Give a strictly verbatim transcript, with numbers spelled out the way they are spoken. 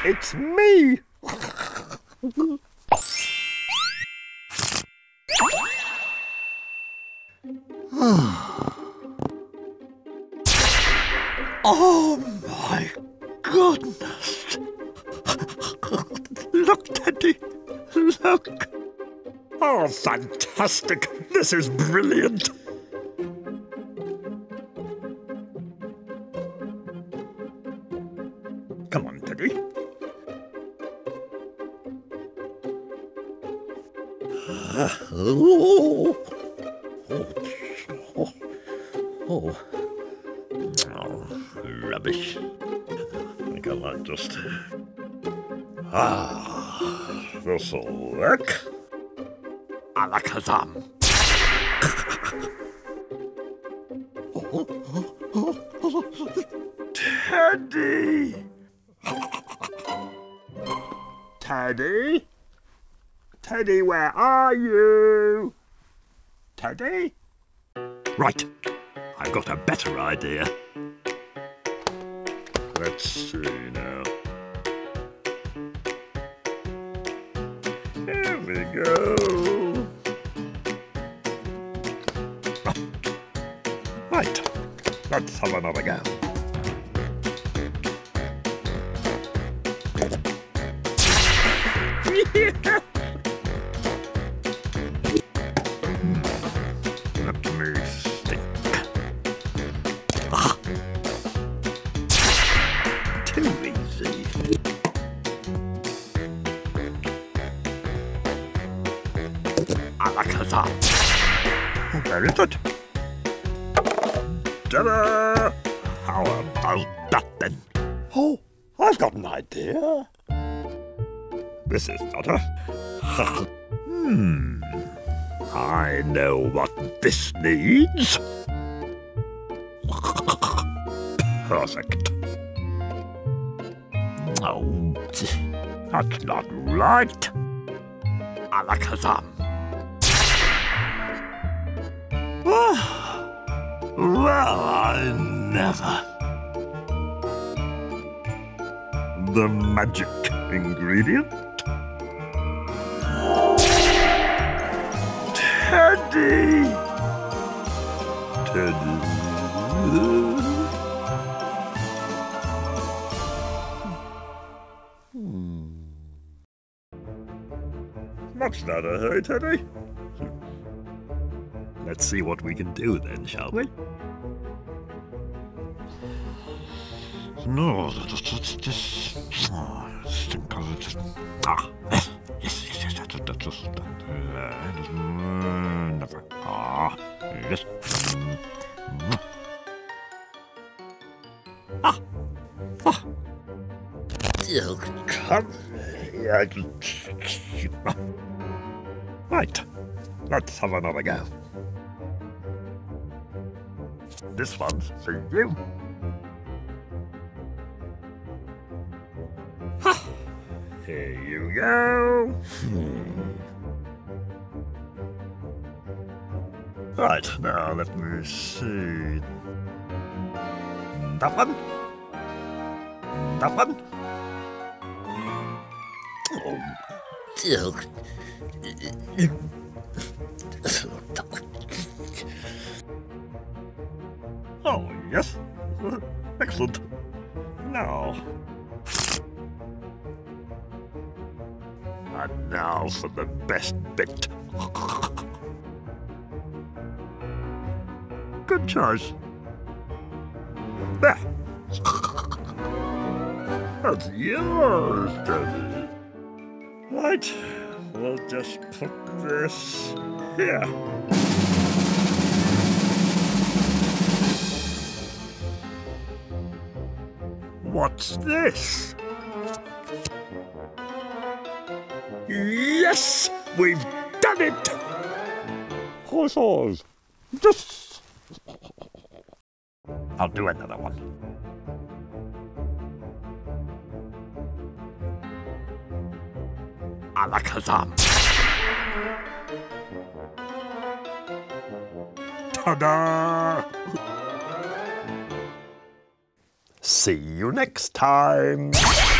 It's me! Oh my goodness! Look, Teddy! Look! Oh, fantastic! This is brilliant! Come on, Teddy. Oh. Oh. Oh. Oh, rubbish. I think I might just... Ah, this'll work. Alakazam. Teddy! Teddy? Teddy, where are you? Teddy? Right, I've got a better idea. Let's see now. There we go. Ah. Right, let's have another go. Yeah. Let me think. Ah. Too easy. Alakazam. Where is it? Ta-da! How about that then? Oh, I've got an idea. This is not a... hmm. I know what this needs. Perfect. Oh, that's not right. Alakazam. Well, I never. The magic ingredient? Teddy! Teddy... Hmm. What's not a hurry, Teddy? Let's see what we can do then, shall we? No, that's this. Oh, just ah, yes, yes, yes, yes, that's just never. Ah, yes. Ah, ah. Come here. Right, let's have another go. This one's for you. Ha! Here you go. Hmm. Right, now let me see. That one? That one? Oh, dear. Oh, yes. Excellent. Now. And now for the best bit. Good choice. There. That's yours, Teddy. Right. We'll just put this here. What's this? Yes! We've done it! Horses! Just... I'll do another one. Alakazam! Ta-da! See you next time!